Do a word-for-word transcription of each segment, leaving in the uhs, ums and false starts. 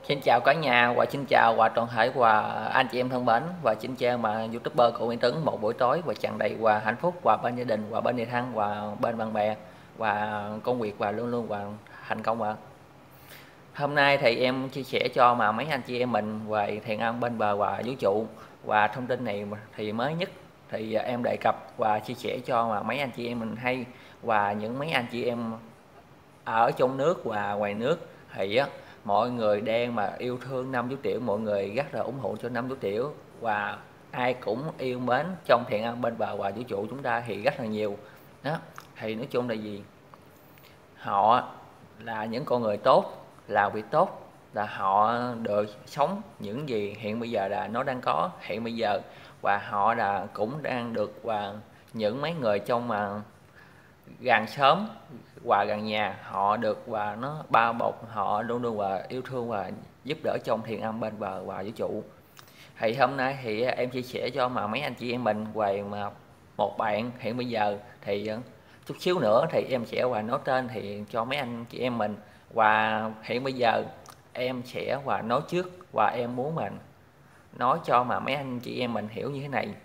Xin chào cả nhà và xin chào và toàn thể và anh chị em thân mến và xin chào mà YouTuber của Nguyễn Tấn một buổi tối và tràn đầy và hạnh phúc và bên gia đình và bên người thân và bên bạn bè và công việc và luôn luôn và thành công ạ. Hôm nay thì em chia sẻ cho mà mấy anh chị em mình về thiền ăn bên bờ và vũ trụ, và thông tin này thì mới nhất thì em đề cập và chia sẻ cho mà mấy anh chị em mình hay, và những mấy anh chị em ở trong nước và ngoài nước thì á, mọi người đang mà yêu thương Năm Chú Tiểu, mọi người rất là ủng hộ cho Năm Chú Tiểu và ai cũng yêu mến trong thiện ăn bên bờ và vũ trụ chúng ta thì rất là nhiều đó. Thì nói chung là gì, họ là những con người tốt, làm việc tốt, là họ được sống những gì hiện bây giờ là nó đang có hiện bây giờ, và họ là cũng đang được và những mấy người trong mà gần xóm và gần nhà họ được và nó bao bọc, họ luôn luôn và yêu thương và giúp đỡ trong thiền âm bên bờ và vũ trụ. Thì hôm nay thì em chia sẻ cho mà mấy anh chị em mình về mà một bạn hiện bây giờ thì chút xíu nữa thì em sẽ và nói tên thì cho mấy anh chị em mình, và hiện bây giờ em sẽ và nói trước và em muốn mình nói cho mà mấy anh chị em mình hiểu như thế này.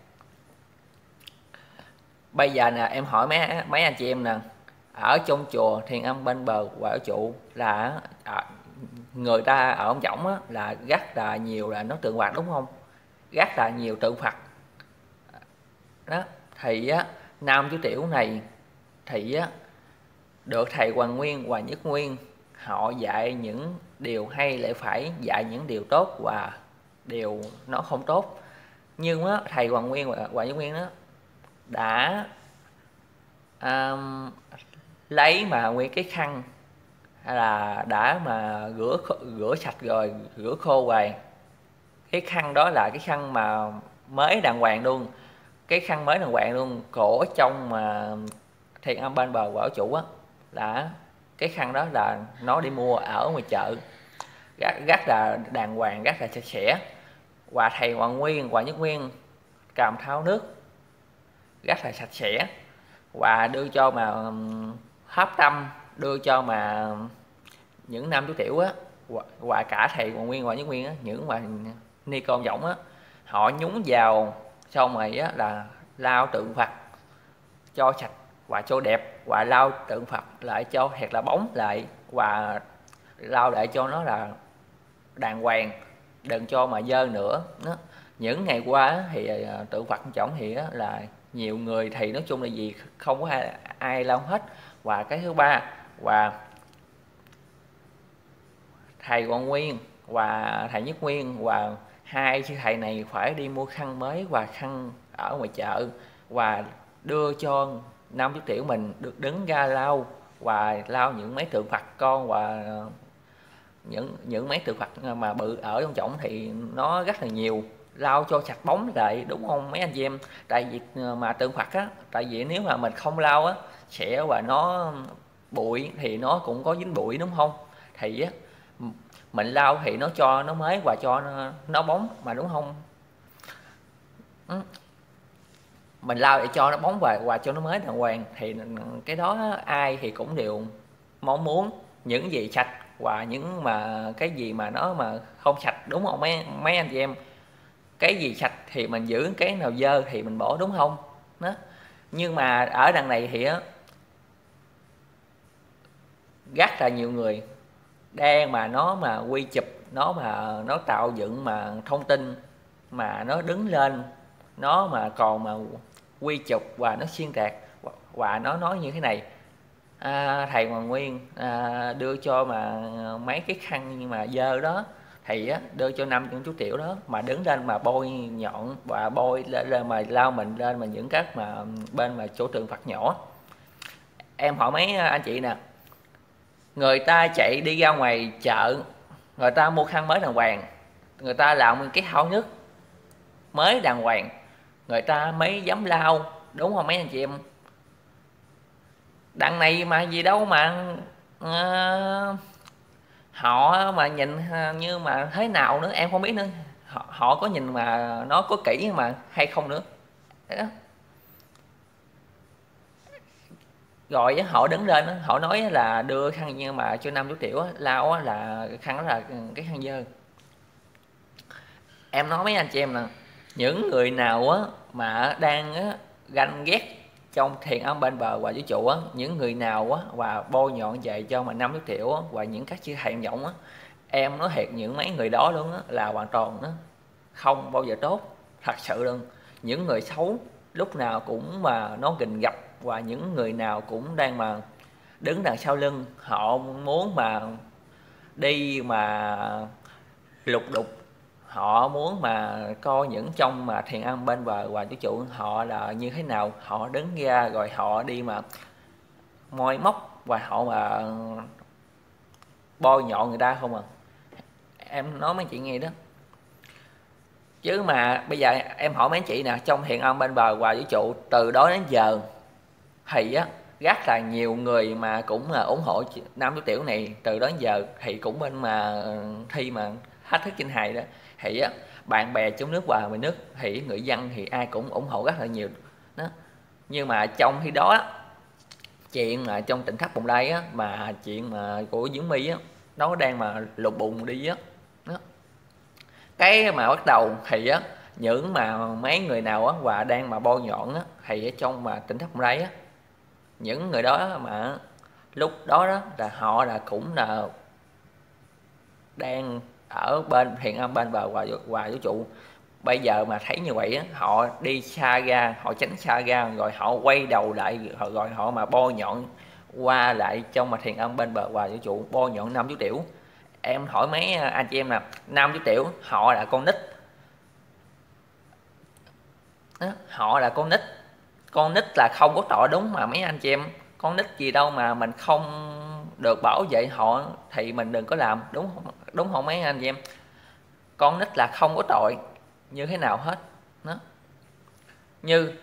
Bây giờ nè, em hỏi mấy mấy anh chị em nè, ở trong chùa Thiền Âm bên bờ Quả Trụ là à, người ta ở ông Võng á, là rất là nhiều là nó tượng Phật đúng không? Rất là nhiều tượng Phật đó. Thì á, Nam Chú Tiểu này thì á, được thầy Hoàng Nguyên và Nhất Nguyên họ dạy những điều hay, lại phải dạy những điều tốt và điều nó không tốt. Nhưng á, thầy Hoàng Nguyên và, và Nhất Nguyên đó đã um, lấy mà nguyên cái khăn, hay là đã mà rửa rửa sạch rồi, rửa khô rồi, cái khăn đó là cái khăn mà mới đàng hoàng luôn, cái khăn mới đàng hoàng luôn, cổ trong mà Thiền Âm bên bờ Bảo Chủ á, là cái khăn đó là nó đi mua ở ngoài chợ, rất, rất là đàng hoàng, rất là sạch sẽ. Và thầy Hoàng Nguyên và Nhất Nguyên cầm thao nước rất là sạch sẽ và đưa cho mà hấp tâm, đưa cho mà những Nam Chú Tiểu á, và cả thầy Hoàng Nguyên và Nhất Nguyên á, những mà ni con võng á, họ nhúng vào xong rồi á là lau tượng Phật cho sạch và cho đẹp, và lau tượng Phật lại cho thật là bóng lại, và lau lại cho nó là đàng hoàng, đừng cho mà dơ nữa đó. Những ngày qua thì tượng Phật trọng thì là nhiều người thì nói chung là gì không có ai, ai lau hết. Và cái thứ ba, và thầy Hoàng Nguyên và thầy Nhất Nguyên và hai sư thầy này phải đi mua khăn mới và khăn ở ngoài chợ và đưa cho Năm Chú Tiểu mình được đứng ra lau, và lau những mấy tượng Phật con và những những mấy tượng Phật mà bự ở trong trọng thì nó rất là nhiều, lau cho sạch bóng lại đúng không mấy anh chị em? Tại vì mà tượng Phật á, tại vì nếu mà mình không lau á sẽ và nó bụi thì nó cũng có dính bụi đúng không? Thì á mình lau thì nó cho nó mới và cho nó, nó bóng mà đúng không? Ừ. Mình lau để cho nó bóng và và cho nó mới đàng hoàng, thì cái đó ai thì cũng đều mong muốn những gì sạch và những mà cái gì mà nó mà không sạch đúng không mấy mấy anh chị em? Cái gì sạch thì mình giữ, cái nào dơ thì mình bỏ đúng không đó. Nhưng mà ở đằng này thì á, rất là nhiều người đang mà nó mà quy chụp, nó mà nó tạo dựng mà thông tin mà nó đứng lên, nó mà còn mà quy chụp và nó xuyên tạc, và nó nói như thế này: à, thầy Hoàng Nguyên à, đưa cho mà mấy cái khăn nhưng mà dơ đó, thì á, đưa cho Năm Chú Tiểu đó mà đứng lên mà bôi nhọn và bôi lên, lên mà lao mình lên mà những các mà bên mà chỗ tượng Phật nhỏ. Em hỏi mấy anh chị nè, người ta chạy đi ra ngoài chợ, người ta mua khăn mới đàng hoàng, người ta làm cái thau nước mới đàng hoàng, người ta mới dám lau đúng không mấy anh chị em? Đằng này mà gì đâu mà uh, họ mà nhìn như mà thế nào nữa em không biết nữa, họ, họ có nhìn mà nó có kỹ mà hay không nữa đó. Rồi á, họ đứng lên á, họ nói là đưa khăn nhưng mà cho năm chú Tiểu á, lau á, là khăn đó là cái khăn dơ. Em nói mấy anh chị em nè, những người nào á mà đang á ganh ghét trong thiền âm bên bờ và vũ trụ á, những người nào á và bôi nhọn về cho mà năm chú Tiểu á, và những các chữ hàng vọng á, em nói thiệt những mấy người đó luôn á là hoàn toàn á không bao giờ tốt, thật sự luôn. Những người xấu lúc nào cũng mà nó gình gặp, và những người nào cũng đang mà đứng đằng sau lưng, họ muốn mà đi mà lục đục, họ muốn mà coi những trong mà thiền âm bên bờ và vũ trụ họ là như thế nào, họ đứng ra rồi họ đi mà moi móc và họ mà bôi nhọ người ta không à. Em nói mấy chị nghe đó, chứ mà bây giờ em hỏi mấy anh chị nè, trong thiền âm bên bờ và vũ trụ từ đó đến giờ thì á rất là nhiều người mà cũng là ủng hộ nam chú Tiểu này, từ đó đến giờ thì cũng bên mà thi mà thách thức trên hài đó, thì á bạn bè trong nước và ngoài nước thì người dân thì ai cũng ủng hộ rất là nhiều đó. Nhưng mà trong khi đó á, chuyện mà trong tỉnh thất Bồng Lai á, mà chuyện mà của Diễm My á, nó đang mà lục bùng đi á đó. Cái mà bắt đầu thì á những mà mấy người nào á và đang mà bôi nhọn á, thì ở trong mà tỉnh thất Bồng Lai á, những người đó mà lúc đó đó là họ là cũng là đang ở bên thiền âm bên bờ và và vũ trụ. Bây giờ mà thấy như vậy á, họ đi xa ra, họ tránh xa ra, rồi họ quay đầu lại, rồi họ mà bôi nhọn qua lại trong mà thiền âm bên bờ và vũ trụ, bôi nhọn năm chú Tiểu. Em hỏi mấy anh chị em nè, năm chú Tiểu họ là con nít đó, họ là con nít, con nít là không có tội đúng mà mấy anh chị em, con nít gì đâu mà mình không được bảo vệ họ thì mình đừng có làm, đúng không, đúng không mấy anh chị em? Con nít là không có tội như thế nào hết đó. Như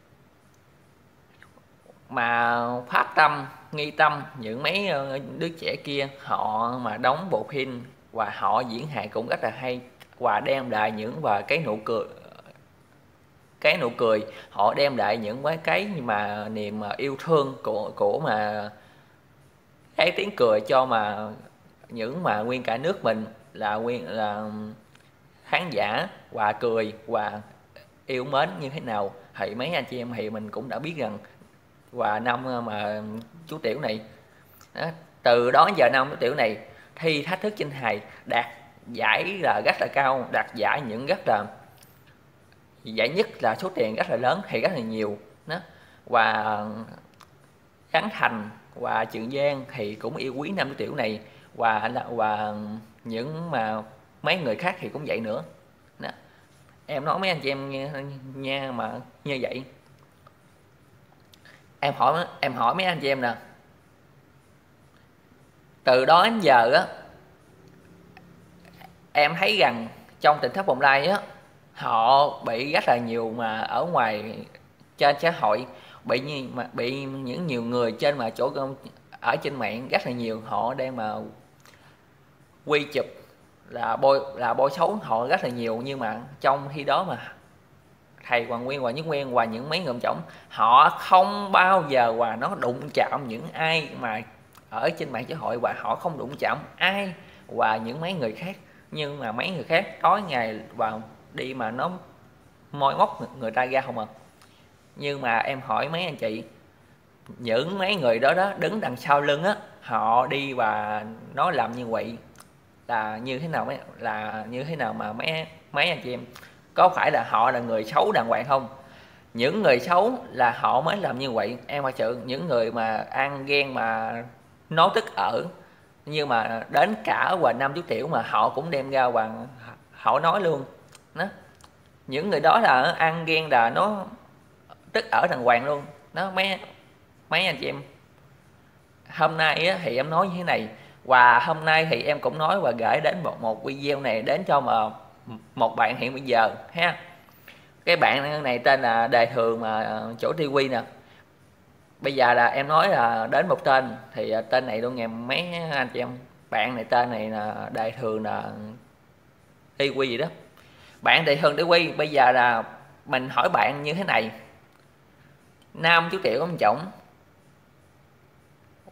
mà phát tâm nghi tâm những mấy đứa trẻ kia, họ mà đóng bộ phim và họ diễn hài cũng rất là hay, và đem lại những và cái nụ cười, cái nụ cười họ đem lại những cái cái mà niềm yêu thương của của mà cái tiếng cười cho mà những mà nguyên cả nước mình là nguyên là khán giả, và cười và yêu mến như thế nào thì mấy anh chị em thì mình cũng đã biết rằng. Và năm mà chú Tiểu này đó, từ đó giờ năm chú Tiểu này thi thách thức trên hài đạt giải là rất là cao, đạt giải những rất là giải nhất là số tiền rất là lớn thì rất là nhiều đó. Và Khánh Thành và Trường Giang thì cũng yêu quý năm chú Tiểu này, và và những mà mấy người khác thì cũng vậy nữa đó. Em nói mấy anh chị em nghe nha, mà như vậy em hỏi em hỏi mấy anh chị em nè, từ đó đến giờ á em thấy rằng trong tỉnh thất Bồng Lai á, họ bị rất là nhiều mà ở ngoài trên xã hội, bị như mà bị những nhiều người trên mà chỗ ở trên mạng rất là nhiều, họ đang mà quy chụp là bôi là bôi xấu họ rất là nhiều. Nhưng mà trong khi đó mà thầy Hoàng Nguyên và Nhất Nguyên và những mấy người chồng, họ không bao giờ và nó đụng chạm những ai mà ở trên mạng xã hội, và họ không đụng chạm ai và những mấy người khác. Nhưng mà mấy người khác tối ngày vào đi mà nó moi móc người ta ra không à. Nhưng mà em hỏi mấy anh chị, những mấy người đó đó đứng đằng sau lưng á, họ đi và nó làm như vậy là như thế nào, mấy là như thế nào mà mấy mấy anh chị em, có phải là họ là người xấu đàng hoàng không? Những người xấu là họ mới làm như vậy em, phải sự những người mà ăn ghen mà nói tức ở, nhưng mà đến cả và năm chú Tiểu mà họ cũng đem ra và họ nói luôn đó. Những người đó là ăn ghen là nó tức ở đàng hoàng luôn đó mấy mấy anh chị em. Hôm nay á, thì em nói như thế này, và hôm nay thì em cũng nói và gửi đến một một video này đến cho mà một bạn hiện bây giờ ha. Cái bạn này tên là Đề Thường mà chỗ ti vi nè. Bây giờ là em nói là đến một tên thì tên này luôn nghe mấy anh chị em. Bạn này tên này là Đề Thường là ti vi gì đó. Bạn Đề Thường ti vi, bây giờ là mình hỏi bạn như thế này. Nam chú Tiểu ông chồng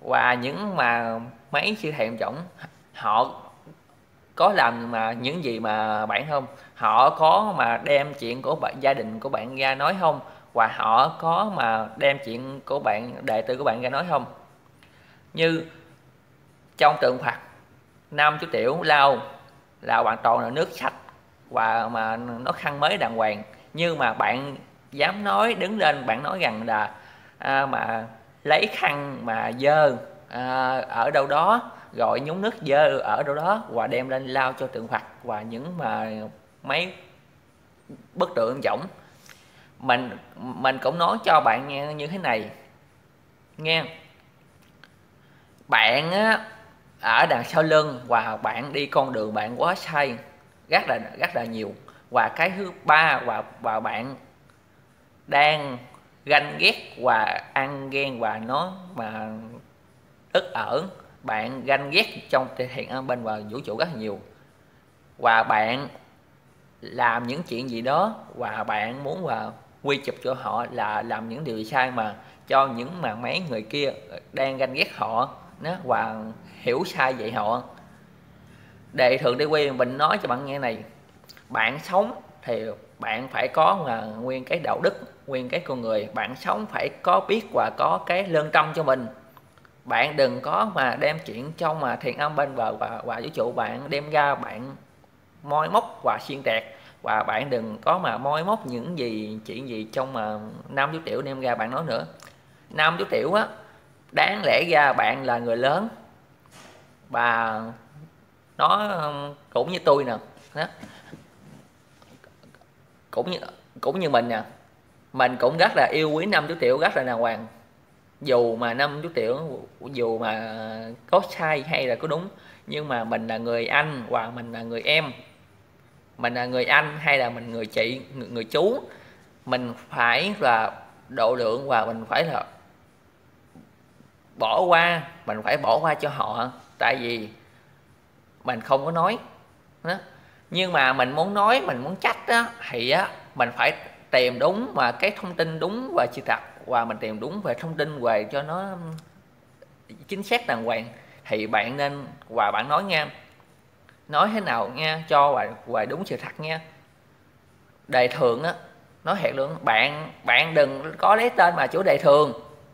Và những mà mấy siêu thèm chổng họ có làm mà những gì mà bạn không, họ có mà đem chuyện của bạn gia đình của bạn ra nói không, và họ có mà đem chuyện của bạn đệ tử của bạn ra nói không. Như trong tượng Phật, năm chú tiểu lau là hoàn toàn là nước sạch và mà nó khăn mới đàng hoàng, nhưng mà bạn dám nói đứng lên bạn nói rằng là à, mà lấy khăn mà dơ à, ở đâu đó rồi nhúng nước dơ ở đâu đó và đem lên lau cho tượng Phật và những mà mấy bức tượng võng. Mình mình cũng nói cho bạn nghe như thế này nghe, bạn á, ở đằng sau lưng và bạn đi con đường bạn quá sai rất là rất là nhiều. Và cái thứ ba, và và bạn đang ganh ghét và ăn ghen và nó mà ức ở, bạn ganh ghét trong thiện an bên và vũ trụ rất là nhiều, và bạn làm những chuyện gì đó và bạn muốn và quy chụp cho họ là làm những điều sai mà cho những mà mấy người kia đang ganh ghét họ nó và hiểu sai vậy họ. Đề thường đi quy mình nói cho bạn nghe này, bạn sống thì bạn phải có là nguyên cái đạo đức, nguyên cái con người, bạn sống phải có biết và có cái lương tâm cho mình. Bạn đừng có mà đem chuyện trong mà thiện âm bên và, và, và vũ trụ bạn đem ra bạn moi móc và xuyên tạc, và bạn đừng có mà moi móc những gì chuyện gì trong mà năm chú tiểu đem ra bạn nói nữa. Năm chú tiểu á, đáng lẽ ra bạn là người lớn và nó cũng như tôi nè, cũng như cũng như mình nè, mình cũng rất là yêu quý năm chú tiểu rất là đàng hoàng. Dù mà năm chú tiểu dù mà có sai hay là có đúng, nhưng mà mình là người anh và mình là người em, mình là người anh hay là mình người chị, người, người chú, mình phải là độ lượng và mình phải là bỏ qua, mình phải bỏ qua cho họ, tại vì mình không có nói đó. Nhưng mà mình muốn nói, mình muốn trách đó, thì á mình phải tìm đúng và cái thông tin đúng và sự thật, và mình tìm đúng về thông tin về cho nó chính xác đàng hoàng. Thì bạn nên và bạn nói nha, nói thế nào nha cho và, và đúng sự thật nha. Đề thường á, nói thiệt luôn, bạn bạn đừng có lấy tên mà chủ đề thường,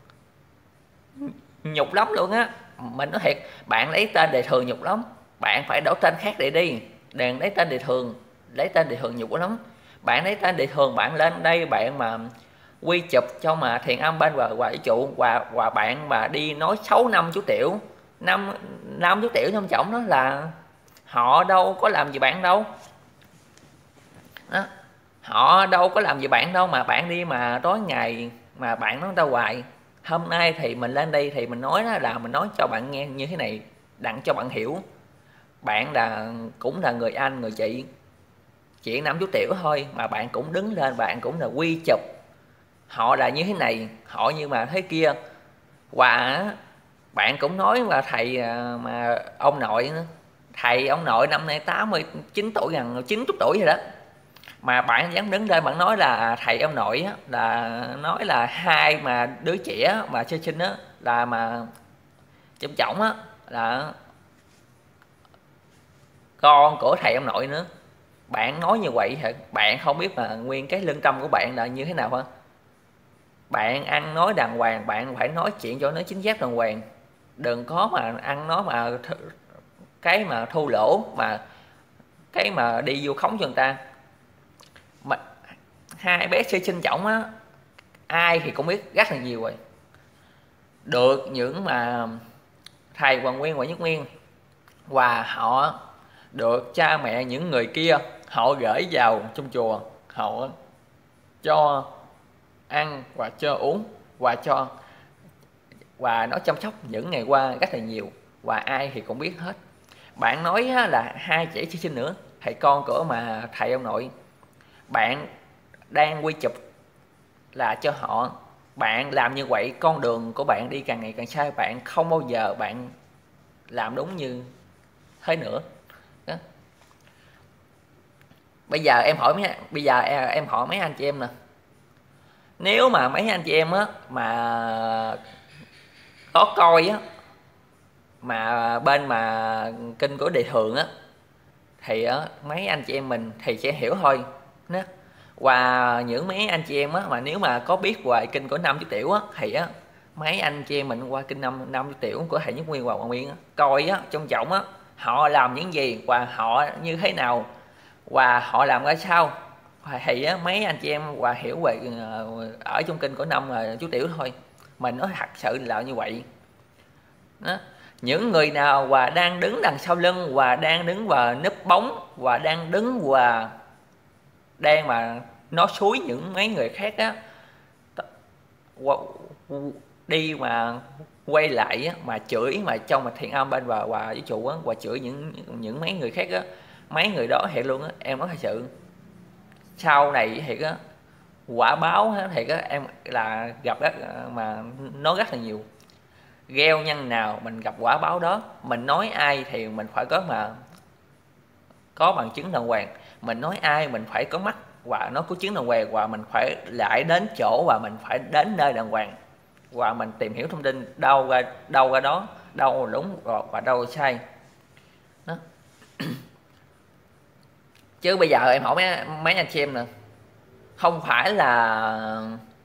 nhục lắm luôn á. Mình nói thiệt, bạn lấy tên đề thường nhục lắm, bạn phải đổi tên khác để đi, đừng lấy tên đề thường, lấy tên đề thường nhục lắm. Bạn lấy tên đề thường, bạn lên đây bạn mà quy chụp cho mà thiện âm bên và và trụ và và bạn mà đi nói xấu năm chú tiểu, năm năm chú tiểu năm trọng đó là họ đâu có làm gì bạn đâu đó. Họ đâu có làm gì bạn đâu mà bạn đi mà tối ngày mà bạn nói tao hoài. Hôm nay thì mình lên đây thì mình nói đó là mình nói cho bạn nghe như thế này, đặng cho bạn hiểu. Bạn là cũng là người anh, người chị, chuyện năm chú tiểu thôi mà bạn cũng đứng lên, bạn cũng là quy chụp họ là như thế này, họ như mà thế kia. Và bạn cũng nói là thầy mà ông nội nữa, thầy ông nội năm nay tám mươi chín tuổi, gần chín mươi tuổi rồi đó, mà bạn dám đứng lên bạn nói là thầy ông nội á, là nói là hai mà đứa trẻ mà sơ sinh á là mà chồng chồng á là con của thầy ông nội nữa. Bạn nói như vậy hả? Bạn không biết mà nguyên cái lương tâm của bạn là như thế nào hả? Bạn ăn nói đàng hoàng, bạn phải nói chuyện cho nó chính xác đàng hoàng, đừng có mà ăn nói mà cái mà thu lỗ, mà cái mà đi vô khống cho người ta. Mà hai bé sơ sinh chổng á, ai thì cũng biết rất là nhiều rồi, được những mà thầy Hoàng Nguyên, Hoàng Nhất Nguyên và họ được cha mẹ những người kia họ gửi vào trong chùa, họ cho ăn và cho uống và cho và nó chăm sóc những ngày qua rất là nhiều, và ai thì cũng biết hết. Bạn nói là hai trẻ sơ sinh nữa, thầy con của mà thầy ông nội, bạn đang quy chụp là cho họ. Bạn làm như vậy con đường của bạn đi càng ngày càng sai, bạn không bao giờ bạn làm đúng như thế nữa đó. Bây giờ em hỏi mấy bây giờ em hỏi mấy anh chị em nè, nếu mà mấy anh chị em á mà có coi á mà bên mà kinh của đời thường á thì á, mấy anh chị em mình thì sẽ hiểu thôi đó. Và những mấy anh chị em á mà nếu mà có biết về kinh của Nam Chú Tiểu á thì á mấy anh chị em mình qua kinh năm năm Chú Tiểu của Thầy Nhất Nguyên và Hoàng Nguyên á, coi á trong trọng á họ làm những gì và họ như thế nào và họ làm ra sao thì á, mấy anh chị em và hiểu về ở trong kinh của năm là Chú Tiểu thôi. Mình nói thật sự là như vậy đó. Những người nào và đang đứng đằng sau lưng và đang đứng và núp bóng và đang đứng và đang mà nó xúi những mấy người khác á đi mà quay lại á, mà chửi mà trong mà thiện âm bên và và với chủ á, và chửi những những mấy người khác á, mấy người đó hiện luôn á, em nói thật sự sau này thì á quả báo thì á em là gặp rất mà nó rất là nhiều. Gieo nhân nào mình gặp quả báo đó, mình nói ai thì mình phải có mà có bằng chứng đàng hoàng, mình nói ai mình phải có mắt và nó có chứng đàng hoàng, và mình phải lại đến chỗ và mình phải đến nơi đàng hoàng và mình tìm hiểu thông tin đâu ra đâu ra đó, đâu là đúng và đâu là sai đó. Chứ bây giờ em hỏi mấy, mấy anh chị em nè, không phải là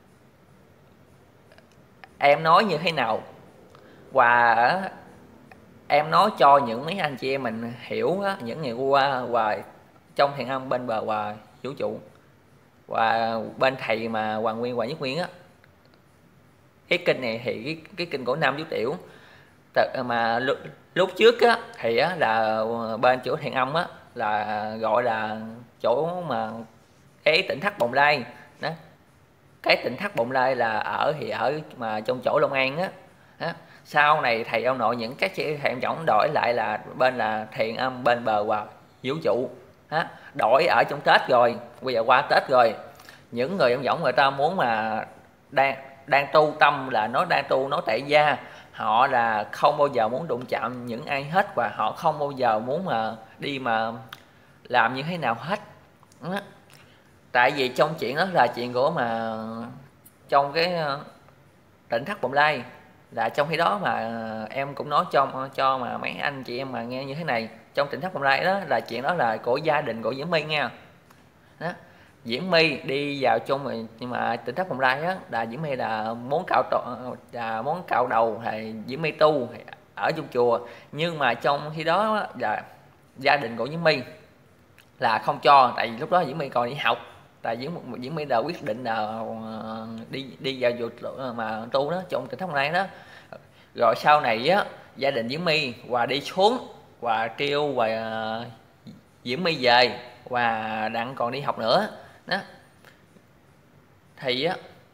em nói như thế nào và em nói cho những mấy anh chị em mình hiểu á, những ngày qua và trong thiền âm bên bờ và vũ trụ và bên thầy mà Hoàng Nguyên, Hoàng Nhất Nguyên á, cái kinh này thì cái, cái kinh của Nam Chú Tiểu mà lúc, lúc trước á thì á, là bên chỗ thiền âm á là gọi là chỗ mà cái tỉnh thất Bồng Lai đó. Cái tỉnh thất Bồng Lai là ở thì ở mà trong chỗ Long An á. Đó. Sau này thầy ông nội những các chị thầy ông trọng đổi lại là bên là thiền âm bên bờ và vũ trụ đó. Đổi ở trong Tết rồi, bây giờ qua Tết rồi, những người ông trọng người ta muốn mà đang đang tu tâm là nó đang tu nó tại gia, họ là không bao giờ muốn đụng chạm những ai hết và họ không bao giờ muốn mà đi mà làm như thế nào hết đó. Tại vì trong chuyện đó là chuyện của mà trong cái tỉnh thất Bồng Lai là trong khi đó mà em cũng nói cho cho mà mấy anh chị em mà nghe như thế này, trong tỉnh thất Bồng Lai đó là chuyện đó là của gia đình của Diễm My nha đó. Diễm My đi vào chung mà, nhưng mà tỉnh thất Bồng Lai á là Diễm My là muốn cạo là muốn cạo đầu thì Diễm My tu ở trong chùa, nhưng mà trong khi đó là gia đình của Diễm My là không cho, tại vì lúc đó Diễm My còn đi học, tại Diễm Diễm My đã quyết định là đi đi vào vượt mà tu đó trong tỉnh thất Bồng Lai đó. Rồi sau này á gia đình Diễm My và đi xuống và kêu và Diễm My về và đặng còn đi học nữa đó. Thì á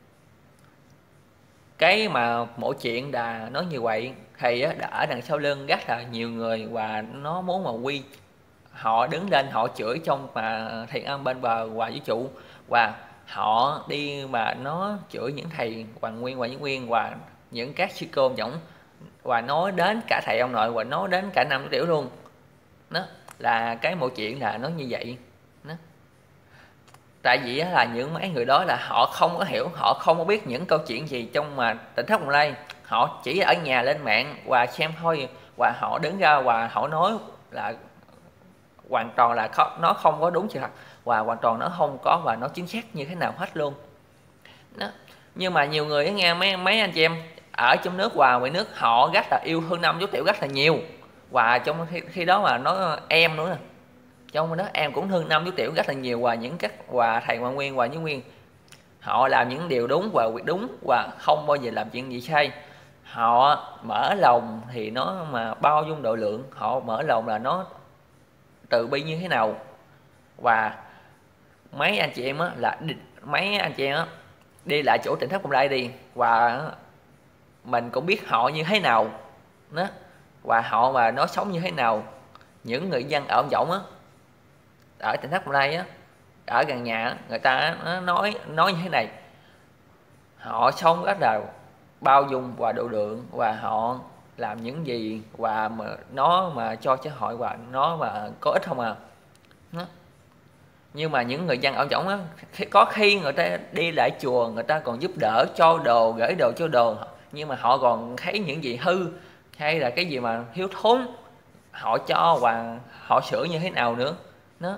cái mà mỗi chuyện là nói như vậy thì á đã ở đằng sau lưng rất là nhiều người và nó muốn mà quy họ đứng lên họ chửi trong mà thiền âm bên bờ và vũ trụ, và họ đi mà nó chửi những thầy Hoàng Nguyên, Hoàng Nhất Nguyên và những các sư cô giống, và nói đến cả thầy ông nội và nói đến cả Nam Chú Tiểu luôn đó. Là cái mọi chuyện là nó như vậy đó. Tại vì là những mấy người đó là họ không có hiểu, họ không có biết những câu chuyện gì trong mà tỉnh thất Bồng Lai, họ chỉ ở nhà lên mạng và xem thôi, và họ đứng ra và họ nói là hoàn toàn là nó không có đúng sự thật và hoàn toàn nó không có và nó chính xác như thế nào hết luôn đó. Nhưng mà nhiều người nghe mấy mấy anh chị em ở trong nước và ngoài nước họ rất là yêu thương Nam Chú Tiểu rất là nhiều, và trong khi, khi đó mà nó em nữa nè, trong đó em cũng thương Nam Chú Tiểu rất là nhiều, và những các và thầy Hoàng Nguyên và Nhất Nguyên họ làm những điều đúng và việc đúng và không bao giờ làm chuyện gì sai. Họ mở lòng thì nó mà bao dung độ lượng, họ mở lòng là nó từ bi như thế nào. Và mấy anh chị em á là mấy anh chị em á đi lại chỗ tỉnh thất Bồng Lai đi, và mình cũng biết họ như thế nào đó, và họ mà nó sống như thế nào. Những người dân ở ông Võng á, ở tỉnh thất Bồng Lai á, ở gần nhà á, người ta nó nói nói như thế này, họ sống rất là bao dung và độ lượng, và họ làm những gì và mà nó mà cho xã hội và nó mà có ích không à đó. Nhưng mà những người dân ở Võng á, có khi người ta đi lại chùa người ta còn giúp đỡ cho đồ, gửi đồ cho đồ, nhưng mà họ còn thấy những gì hư hay là cái gì mà thiếu thốn họ cho và họ sửa như thế nào nữa. Nó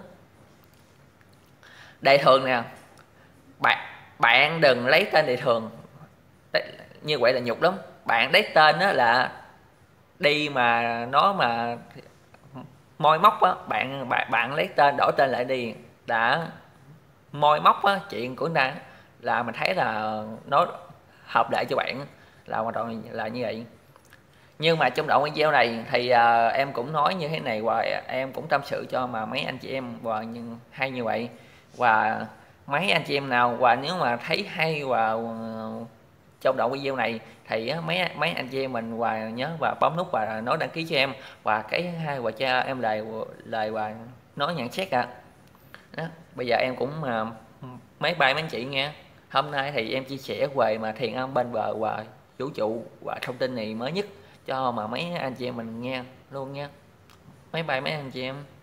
đề thường nè, bạn bạn đừng lấy tên đề thường. Đấy, như vậy là nhục lắm. Bạn lấy tên đó là đi mà nó mà moi móc á, bạn bạn bạn lấy tên đổi tên lại đi đã moi móc á chuyện của người ta, là mình thấy là nó hợp lệ cho bạn, là hoàn toàn là như vậy. Nhưng mà trong đoạn video này thì à, em cũng nói như thế này, và em cũng tâm sự cho mà mấy anh chị em và nhưng hay như vậy, và mấy anh chị em nào và nếu mà thấy hay và uh, trong đoạn video này thì uh, mấy mấy anh chị em mình và nhớ và bấm nút và nói đăng ký cho em, và cái hai và cha em lời lời và nói nhận xét ạ. Đó, bây giờ em cũng uh, mấy bay mấy anh chị nghe. Hôm nay thì em chia sẻ về mà thiền âm bên bờ và vũ trụ và thông tin này mới nhất cho mà mấy anh chị em mình nghe luôn nha. Mấy bay mấy anh chị em.